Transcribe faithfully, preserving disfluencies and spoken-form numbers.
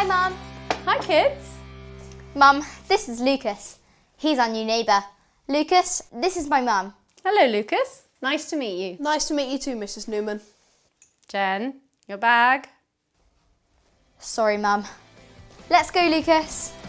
Hi, Mum. Hi, kids. Mum, this is Lucas. He's our new neighbour. Lucas, this is my mum. Hello, Lucas. Nice to meet you. Nice to meet you too, Missus Newman. Jen, your bag. Sorry, Mum. Let's go, Lucas.